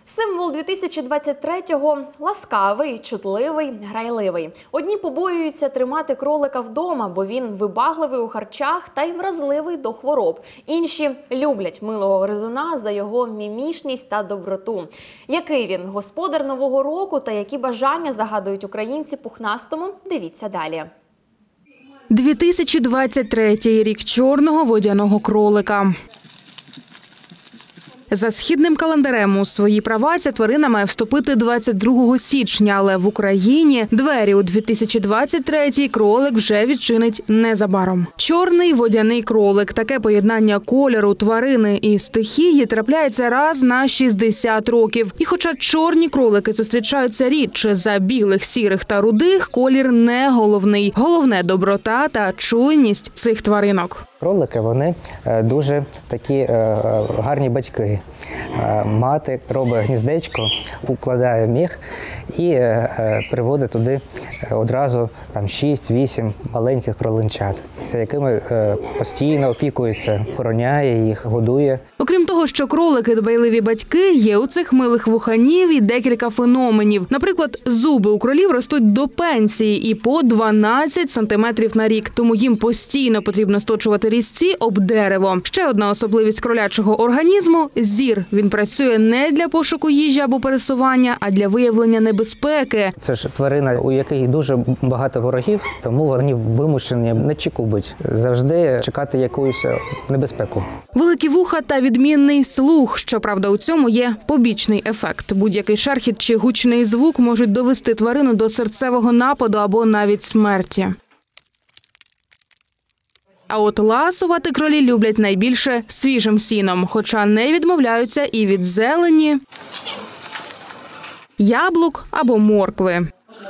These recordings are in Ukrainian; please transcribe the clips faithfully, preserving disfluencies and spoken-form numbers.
Символ дві тисячі двадцять третього – ласкавий, чутливий, грайливий. Одні побоюються тримати кролика вдома, бо він вибагливий у харчах та й вразливий до хвороб. Інші люблять милого гризуна за його мімішність та доброту. Який він господар Нового року та які бажання загадують українці пухнастому – дивіться далі. дві тисячі двадцять третій – рік чорного водяного кролика. За східним календарем у свої права ця тварина має вступити двадцять другого січня, але в Україні двері у дві тисячі двадцять третій кролик вже відчинить незабаром. Чорний водяний кролик – таке поєднання кольору, тварини і стихії трапляється раз на шістдесят років. І хоча чорні кролики зустрічаються рідше за білих, сірих та рудих, колір не головний. Головне – доброта та чуйність цих тваринок. Кролики, вони дуже такі гарні батьки. Мати робить гніздечко, укладає міх і приводить туди одразу шість-вісім маленьких кроленчат, з якими постійно опікується, охороняє їх, годує. Окрім того, що кролики – дбайливі батьки, є у цих милих вуханів і декілька феноменів. Наприклад, зуби у кролів ростуть до пенсії і по дванадцять сантиметрів на рік, тому їм постійно потрібно сточувати різці об дерево. Ще одна особливість кролячого організму – зір. Він працює не для пошуку їжі або пересування, а для виявлення небезпеки. Це ж тварина, у якій дуже багато ворогів, тому вони вимушені на чеку бути, завжди чекати якусь небезпеку. Великі вуха та відмінний слух. Щоправда, у цьому є побічний ефект. Будь-який шархіт чи гучний звук можуть довести тварину до серцевого нападу або навіть смерті. А от ласувати кролі люблять найбільше свіжим сіном, хоча не відмовляються і від зелені, яблук або моркви.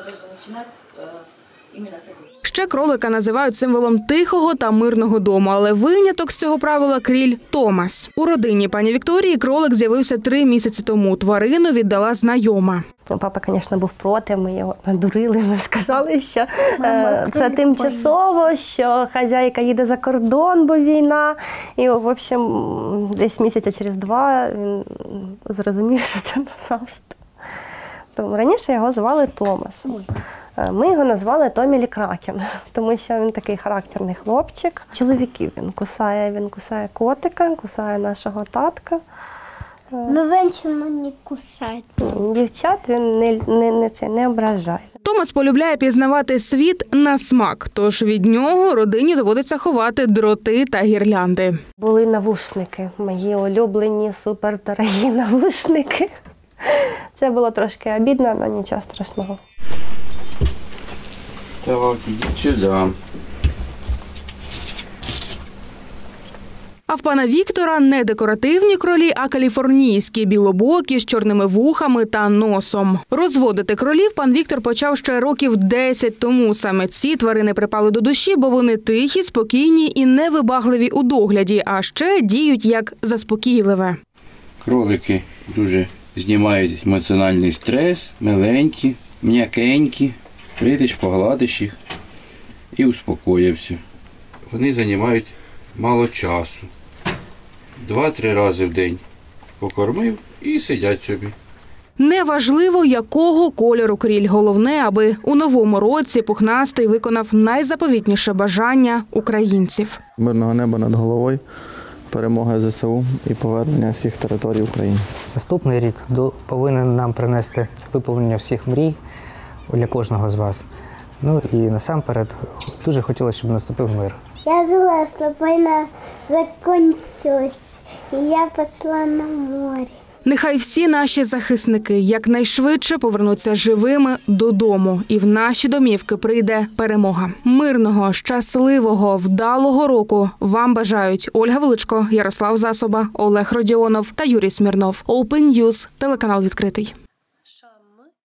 Ще кролика називають символом тихого та мирного дому, але виняток з цього правила – кріль Томас. У родині пані Вікторії кролик з'явився три місяці тому. Тварину віддала знайома. Папа, звісно, був проти, ми його надурили, ми сказали, що е, це тимчасово, що хазяйка їде за кордон, бо війна. І, в общем, десь місяця через два він зрозумів, що це назавжди. Тому раніше його звали Томас. Ми його назвали Томі Лі Кракен, тому що він такий характерний хлопчик. Чоловіків він кусає, він кусає котика, кусає нашого татка. Но женщину не кусає. Дівчат він не, не, не, це, не ображає. Томас полюбляє пізнавати світ на смак, тож від нього родині доводиться ховати дроти та гірлянди. Були навушники, мої улюблені, супердорогі навушники. Це було трошки обідно, але нічого страшного. Так, ідіть сюди. А в пана Віктора не декоративні кролі, а каліфорнійські, білобокі, з чорними вухами та носом. Розводити кролів пан Віктор почав ще років десять тому. Саме ці тварини припали до душі, бо вони тихі, спокійні і невибагливі у догляді, а ще діють як заспокійливе. Кролики дуже знімають емоціональний стрес, миленькі, м'якенькі. Прийдеш, погладиш їх і успокоївся. Вони займають мало часу. Два-три рази в день покормив і сидять собі. Неважливо, якого кольору кріль. Головне, аби у новому році пухнастий виконав найзаповітніше бажання українців. Мирного неба над головою, перемога зе се у і повернення всіх територій України. Наступний рік повинен нам принести виповнення всіх мрій для кожного з вас. Ну і насамперед дуже хотілося, щоб наступив мир. Я жила, щоб війна закінчилась, і я пішла на море. Нехай всі наші захисники якнайшвидше повернуться живими додому. І в наші домівки прийде перемога. Мирного, щасливого, вдалого року вам бажають Ольга Величко, Ярослав Засоба, Олег Родіонов та Юрій Смірнов. Open News, телеканал «Відкритий».